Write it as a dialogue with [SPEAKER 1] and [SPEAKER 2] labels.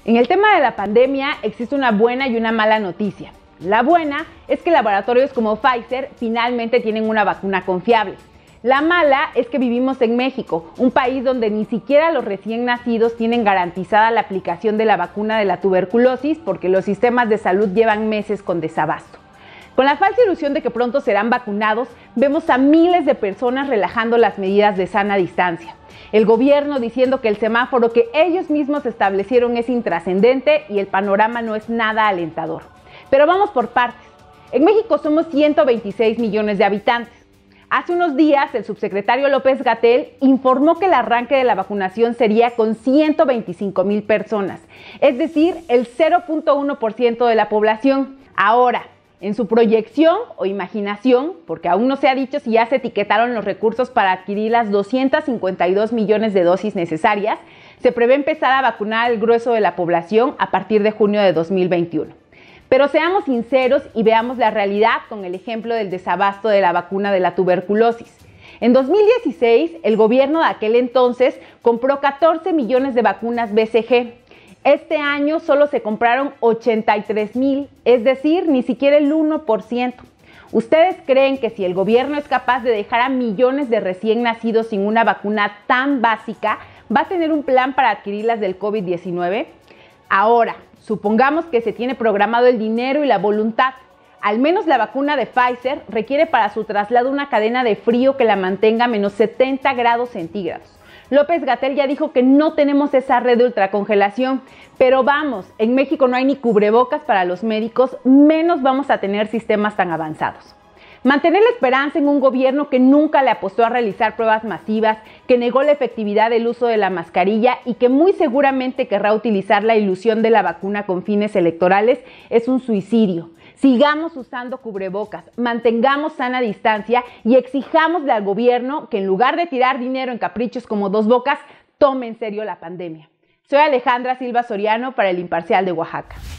[SPEAKER 1] En el tema de la pandemia existe una buena y una mala noticia. La buena es que laboratorios como Pfizer finalmente tienen una vacuna confiable. La mala es que vivimos en México, un país donde ni siquiera los recién nacidos tienen garantizada la aplicación de la vacuna de la tuberculosis porque los sistemas de salud llevan meses con desabasto. Con la falsa ilusión de que pronto serán vacunados, vemos a miles de personas relajando las medidas de sana distancia. El gobierno diciendo que el semáforo que ellos mismos establecieron es intrascendente y el panorama no es nada alentador. Pero vamos por partes. En México somos 126 millones de habitantes. Hace unos días, el subsecretario López-Gatell informó que el arranque de la vacunación sería con 125,000 personas, es decir, el 0.1% de la población. Ahora, en su proyección o imaginación, porque aún no se ha dicho si ya se etiquetaron los recursos para adquirir las 252 millones de dosis necesarias, se prevé empezar a vacunar al grueso de la población a partir de junio de 2021. Pero seamos sinceros y veamos la realidad con el ejemplo del desabasto de la vacuna de la tuberculosis. En 2016, el gobierno de aquel entonces compró 14 millones de vacunas BCG. Este año solo se compraron 83,000, es decir, ni siquiera el 1%. ¿Ustedes creen que si el gobierno es capaz de dejar a millones de recién nacidos sin una vacuna tan básica, va a tener un plan para adquirirlas del COVID-19? Ahora, supongamos que se tiene programado el dinero y la voluntad. Al menos la vacuna de Pfizer requiere para su traslado una cadena de frío que la mantenga a menos 70 grados centígrados. López-Gatell ya dijo que no tenemos esa red de ultracongelación, pero vamos, en México no hay ni cubrebocas para los médicos, menos vamos a tener sistemas tan avanzados. Mantener la esperanza en un gobierno que nunca le apostó a realizar pruebas masivas, que negó la efectividad del uso de la mascarilla y que muy seguramente querrá utilizar la ilusión de la vacuna con fines electorales es un suicidio. Sigamos usando cubrebocas, mantengamos sana distancia y exijámosle al gobierno que en lugar de tirar dinero en caprichos como Dos Bocas, tome en serio la pandemia. Soy Alejandra Silva Soriano para El Imparcial de Oaxaca.